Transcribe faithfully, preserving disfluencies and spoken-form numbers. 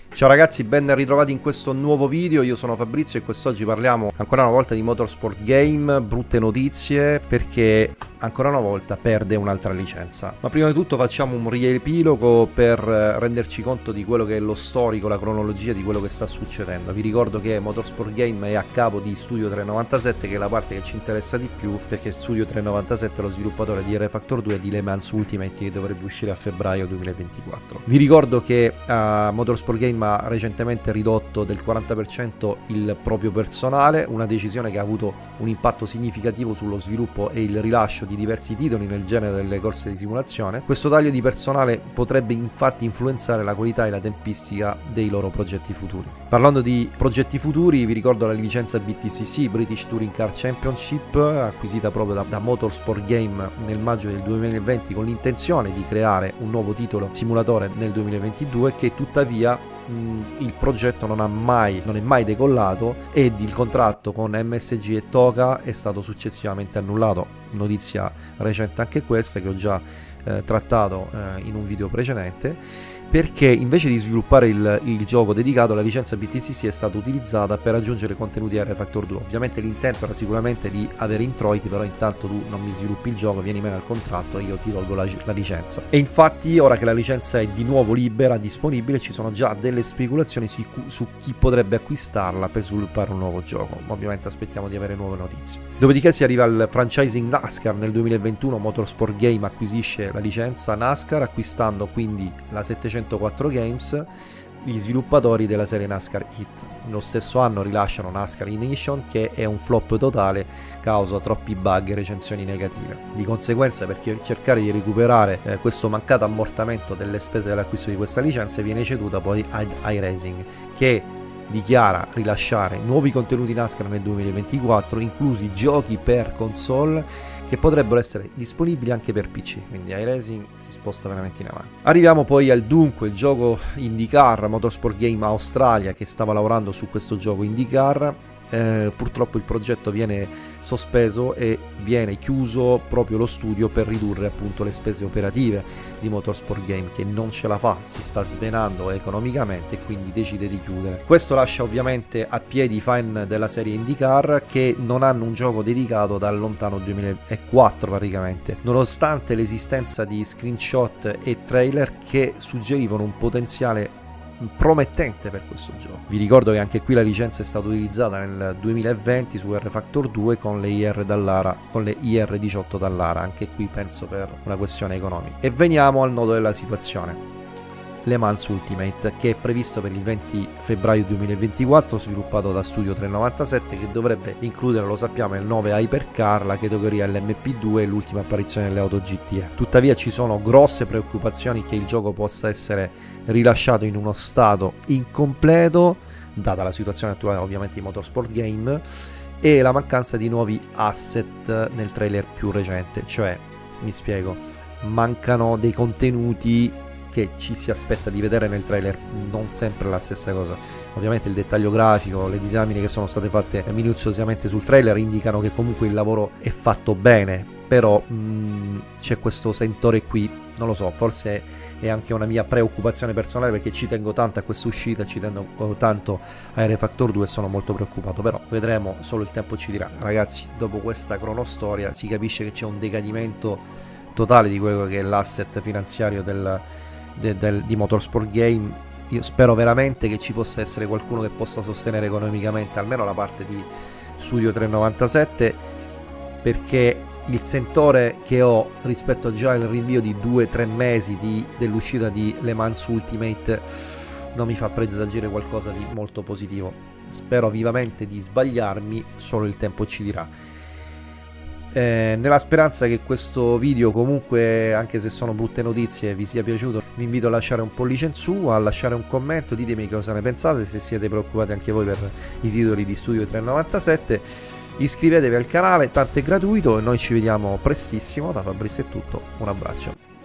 Ciao ragazzi, ben ritrovati in questo nuovo video. Io sono Fabrizio e quest'oggi parliamo ancora una volta di Motorsport Game. Brutte notizie perché ancora una volta perde un'altra licenza. Ma prima di tutto facciamo un riepilogo per renderci conto di quello che è lo storico, la cronologia di quello che sta succedendo. Vi ricordo che Motorsport Game è a capo di Studio trecentonovantasette, che è la parte che ci interessa di più, perché Studio trecentonovantasette è lo sviluppatore di R Factor due e di Le Mans Ultimate, che dovrebbe uscire a febbraio duemilaventiquattro. Vi ricordo che uh, Motorsport Game ha recentemente ridotto del quaranta per cento il proprio personale, una decisione che ha avuto un impatto significativo sullo sviluppo e il rilascio di diversi titoli nel genere delle corse di simulazione. Questo taglio di personale potrebbe infatti influenzare la qualità e la tempistica dei loro progetti futuri. Parlando di progetti futuri, vi ricordo la licenza B T C C, British Touring Car Championship, acquisita proprio da, da Motorsport Game nel maggio del duemilaventi con l'intenzione di creare un nuovo titolo simulatore nel duemilaventidue, che tuttavia il progetto non ha mai non è mai decollato ed il contratto con M S G e Toka è stato successivamente annullato. Notizia recente anche questa, che ho già eh, trattato eh, in un video precedente, perché invece di sviluppare il, il gioco dedicato, la licenza B T C C è stata utilizzata per aggiungere contenuti a R Factor due. Ovviamente l'intento era sicuramente di avere introiti, però intanto tu non mi sviluppi il gioco, vieni meno al contratto e io ti tolgo la, la licenza. E infatti ora che la licenza è di nuovo libera, disponibile, ci sono già delle speculazioni su, su chi potrebbe acquistarla per sviluppare un nuovo gioco. Ovviamente aspettiamo di avere nuove notizie. Dopodiché si arriva al franchising NASCAR. Nel duemilaventuno Motorsport Game acquisisce la licenza NASCAR, acquistando quindi la settecentoquattro Games, gli sviluppatori della serie NASCAR Heat. Lo stesso anno rilasciano NASCAR Ignition, che è un flop totale causa troppi bug e recensioni negative. Di conseguenza, per cercare di recuperare eh, questo mancato ammortamento delle spese dell'acquisto di questa licenza, viene ceduta poi ad iRacing, che dichiara rilasciare nuovi contenuti NASCAR nel duemilaventiquattro, inclusi giochi per console che potrebbero essere disponibili anche per P C, quindi iRacing si sposta veramente in avanti. Arriviamo poi al dunque, il gioco IndyCar. Motorsport Game Australia, che stava lavorando su questo gioco IndyCar, Eh, purtroppo il progetto viene sospeso e viene chiuso proprio lo studio per ridurre appunto le spese operative di Motorsport Game, che non ce la fa, si sta svenando economicamente e quindi decide di chiudere. Questo lascia ovviamente a piedi i fan della serie IndyCar, che non hanno un gioco dedicato dal lontano duemilaquattro praticamente, nonostante l'esistenza di screenshot e trailer che suggerivano un potenziale promettente per questo gioco. Vi ricordo che anche qui la licenza è stata utilizzata nel duemilaventi su R Factor due con le I R Dallara, con le I R diciotto Dallara, anche qui penso per una questione economica. E veniamo al nodo della situazione. Le Mans Ultimate, che è previsto per il venti febbraio duemilaventiquattro, sviluppato da Studio trecentonovantasette, che dovrebbe includere, lo sappiamo, il nove Hypercar, la categoria L M P due e l'ultima apparizione delle auto G T E. Tuttavia ci sono grosse preoccupazioni che il gioco possa essere rilasciato in uno stato incompleto, data la situazione attuale ovviamente di Motorsport Game, e la mancanza di nuovi asset nel trailer più recente. Cioè, mi spiego, mancano dei contenuti che ci si aspetta di vedere nel trailer, non sempre la stessa cosa. Ovviamente il dettaglio grafico, le disamine che sono state fatte minuziosamente sul trailer indicano che comunque il lavoro è fatto bene, però c'è questo sentore qui, non lo so, forse è anche una mia preoccupazione personale, perché ci tengo tanto a questa uscita, ci tengo tanto a R Factor due e sono molto preoccupato, però vedremo, solo il tempo ci dirà. Ragazzi, dopo questa cronostoria si capisce che c'è un decadimento totale di quello che è l'asset finanziario del De, del, di Motorsport Game. Io spero veramente che ci possa essere qualcuno che possa sostenere economicamente almeno la parte di Studio trecentonovantasette, perché il sentore che ho rispetto già al rinvio di due tre mesi dell'uscita di Le Mans Ultimate non mi fa presagire qualcosa di molto positivo. Spero vivamente di sbagliarmi, solo il tempo ci dirà. Eh, nella speranza che questo video, comunque, anche se sono brutte notizie, vi sia piaciuto, vi invito a lasciare un pollice in su, a lasciare un commento, ditemi cosa ne pensate, se siete preoccupati anche voi per i titoli di Studio trecentonovantasette. Iscrivetevi al canale, tanto è gratuito, e noi ci vediamo prestissimo. Da Fabrizio è tutto, un abbraccio.